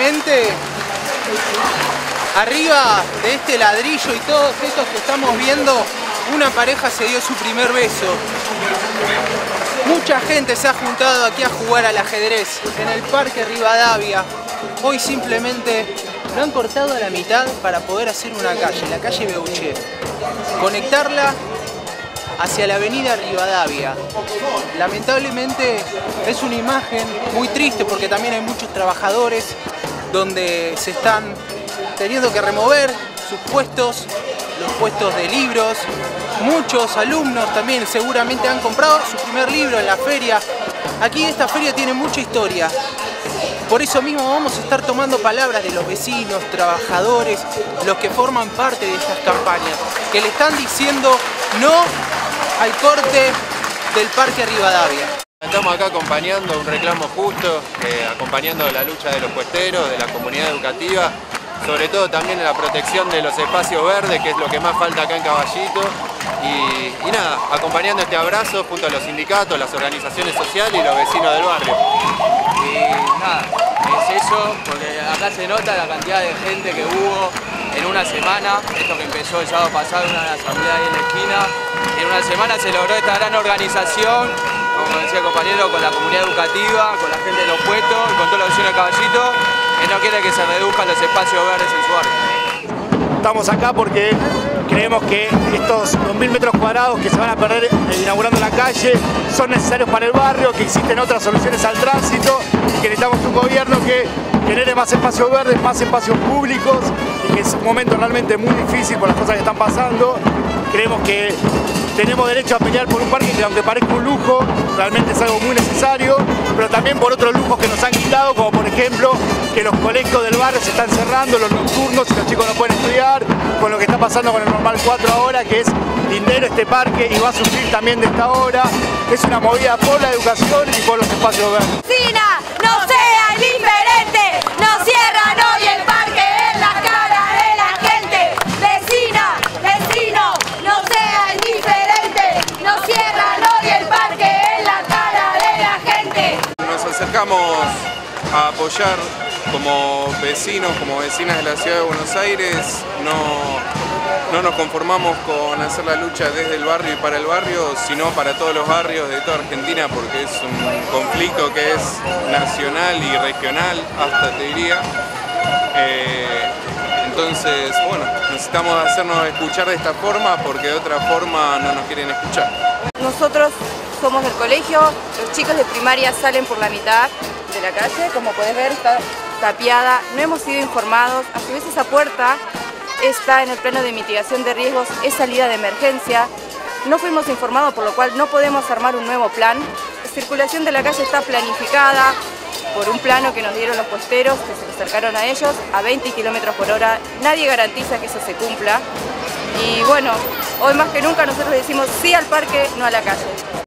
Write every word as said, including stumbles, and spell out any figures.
lamentablemente, arriba de este ladrillo y todos estos que estamos viendo, una pareja se dio su primer beso. Mucha gente se ha juntado aquí a jugar al ajedrez en el Parque Rivadavia. Hoy simplemente lo han cortado a la mitad para poder hacer una calle, la calle Beuchet. Conectarla hacia la avenida Rivadavia. Lamentablemente es una imagen muy triste porque también hay muchos trabajadores donde se están teniendo que remover sus puestos, los puestos de libros. Muchos alumnos también seguramente han comprado su primer libro en la feria. Aquí esta feria tiene mucha historia. Por eso mismo vamos a estar tomando palabras de los vecinos, trabajadores, los que forman parte de estas campañas, que le están diciendo no al corte del Parque Rivadavia. Estamos acá acompañando un reclamo justo, eh, acompañando la lucha de los puesteros, de la comunidad educativa, sobre todo también en la protección de los espacios verdes, que es lo que más falta acá en Caballito. Y, y nada, acompañando este abrazo junto a los sindicatos, las organizaciones sociales y los vecinos del barrio. Y nada, es eso, porque acá se nota la cantidad de gente que hubo en una semana. Esto que empezó el sábado pasado, una asamblea ahí en la esquina. En una semana se logró esta gran organización, como decía el compañero, con la comunidad educativa, con la gente de los puestos y con todos los vecinos de Caballito, que no quiere que se reduzcan los espacios verdes en su barrio. Estamos acá porque creemos que estos dos mil metros cuadrados que se van a perder inaugurando la calle son necesarios para el barrio, que existen otras soluciones al tránsito y que necesitamos un gobierno que genere más espacios verdes, más espacios públicos, y que es un momento realmente muy difícil por las cosas que están pasando. Creemos que tenemos derecho a pelear por un parque que, aunque parezca un lujo, realmente es algo muy necesario, pero también por otros lujos que nos han quitado, como por ejemplo que los colegios del barrio se están cerrando, los nocturnos, y los chicos no pueden estudiar, con lo que está pasando con el Normal cuatro ahora, que es lindero este parque y va a sufrir también de esta obra. Es una movida por la educación y por los espacios verdes. Vecina, no sea indiferente, no cierran hoy el parque en la cara de la gente. Vecina, vecino, no sea indiferente, no cierran hoy el parque en la cara de la gente. Nos acercamos a apoyar como vecinos, como vecinas de la ciudad de Buenos Aires. No, no nos conformamos con hacer la lucha desde el barrio y para el barrio, sino para todos los barrios de toda Argentina, porque es un conflicto que es nacional y regional, hasta te diría. Eh, entonces, bueno, necesitamos hacernos escuchar de esta forma, porque de otra forma no nos quieren escuchar. Nosotros somos del colegio, los chicos de primaria salen por la mitad de la calle, como puedes ver está tapiada, no hemos sido informados, a su vez esa puerta está en el plano de mitigación de riesgos, es salida de emergencia, no fuimos informados, por lo cual no podemos armar un nuevo plan. La circulación de la calle está planificada por un plano que nos dieron los puesteros, que se acercaron a ellos, a veinte kilómetros por hora, nadie garantiza que eso se cumpla. Y bueno, hoy más que nunca nosotros decimos sí al parque, no a la calle.